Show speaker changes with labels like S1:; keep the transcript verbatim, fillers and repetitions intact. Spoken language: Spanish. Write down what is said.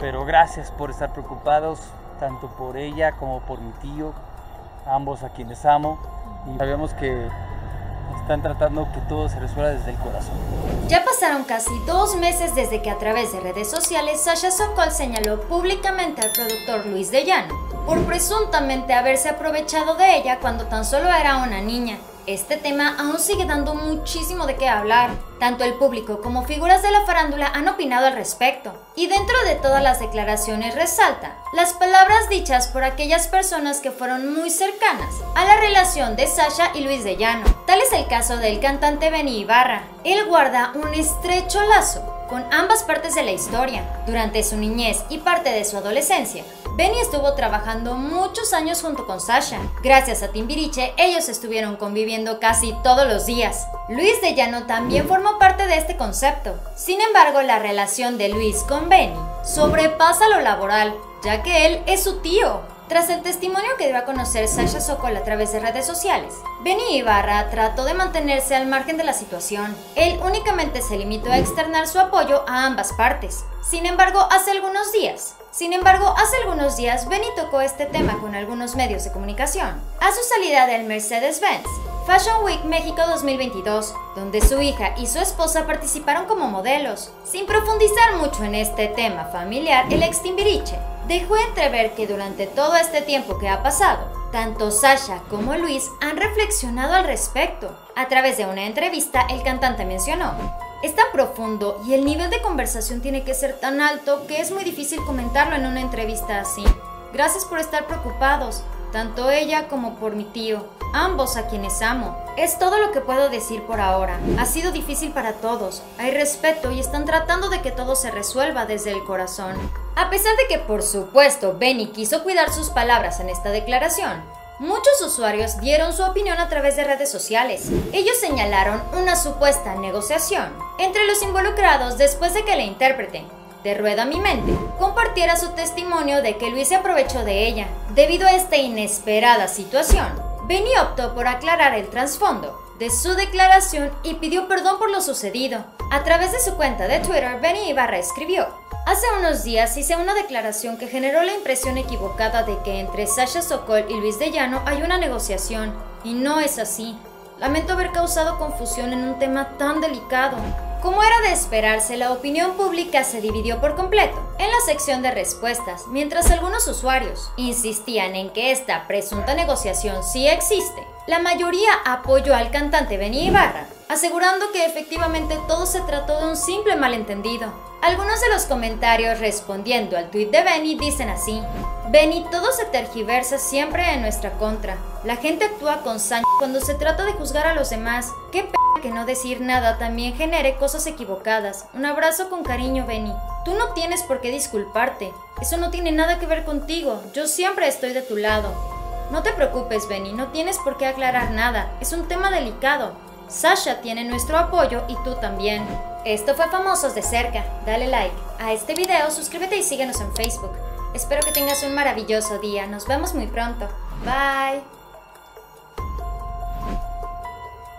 S1: pero gracias por estar preocupados, tanto por ella como por mi tío, ambos a quienes amo, y sabemos que están tratando que todo se resuelva desde el corazón.
S2: Ya pasaron casi dos meses desde que a través de redes sociales Sasha Sokol señaló públicamente al productor Luis de Llano por presuntamente haberse aprovechado de ella cuando tan solo era una niña. Este tema aún sigue dando muchísimo de qué hablar. Tanto el público como figuras de la farándula han opinado al respecto. Y dentro de todas las declaraciones resalta las palabras dichas por aquellas personas que fueron muy cercanas a la relación de Sasha y Luis de Llano. Tal es el caso del cantante Benny Ibarra. Él guarda un estrecho lazo con ambas partes de la historia. Durante su niñez y parte de su adolescencia, Benny estuvo trabajando muchos años junto con Sasha. Gracias a Timbiriche, ellos estuvieron conviviendo casi todos los días. Luis de Llano también formó parte de este concepto. Sin embargo, la relación de Luis con Benny sobrepasa lo laboral, ya que él es su tío. Tras el testimonio que dio a conocer Sasha Sokol a través de redes sociales, Benny Ibarra trató de mantenerse al margen de la situación. Él únicamente se limitó a externar su apoyo a ambas partes. Sin embargo, hace algunos días, Sin embargo, hace algunos días Benny tocó este tema con algunos medios de comunicación a su salida del Mercedes-Benz Fashion Week México dos mil veintidós, donde su hija y su esposa participaron como modelos. Sin profundizar mucho en este tema familiar, el ex Timbiriche dejó entrever que durante todo este tiempo que ha pasado, tanto Sasha como Luis han reflexionado al respecto. A través de una entrevista, el cantante mencionó: "Es tan profundo y el nivel de conversación tiene que ser tan alto que es muy difícil comentarlo en una entrevista así. Gracias por estar preocupados, tanto ella como por mi tío, ambos a quienes amo. Es todo lo que puedo decir por ahora. Ha sido difícil para todos, hay respeto y están tratando de que todo se resuelva desde el corazón". A pesar de que, por supuesto, Benny quiso cuidar sus palabras en esta declaración, muchos usuarios dieron su opinión a través de redes sociales. Ellos señalaron una supuesta negociación entre los involucrados después de que la intérprete de Rueda Mi Mente compartiera su testimonio de que Luis se aprovechó de ella. Debido a esta inesperada situación, Benny optó por aclarar el trasfondo de su declaración y pidió perdón por lo sucedido. A través de su cuenta de Twitter, Benny Ibarra escribió: "Hace unos días hice una declaración que generó la impresión equivocada de que entre Sasha Sokol y Luis de Llano hay una negociación, y no es así. Lamento haber causado confusión en un tema tan delicado". Como era de esperarse, la opinión pública se dividió por completo en la sección de respuestas, mientras algunos usuarios insistían en que esta presunta negociación sí existe. La mayoría apoyó al cantante Benny Ibarra, asegurando que efectivamente todo se trató de un simple malentendido. Algunos de los comentarios respondiendo al tuit de Benny dicen así: "Benny, todo se tergiversa siempre en nuestra contra. La gente actúa con saña cuando se trata de juzgar a los demás. Qué p*** que no decir nada también genere cosas equivocadas. Un abrazo con cariño, Benny. Tú no tienes por qué disculparte. Eso no tiene nada que ver contigo. Yo siempre estoy de tu lado. No te preocupes, Benny, no tienes por qué aclarar nada. Es un tema delicado. Sasha tiene nuestro apoyo y tú también". Esto fue Famosos de Cerca. Dale like a este video, suscríbete y síguenos en Facebook. Espero que tengas un maravilloso día. Nos vemos muy pronto. Bye.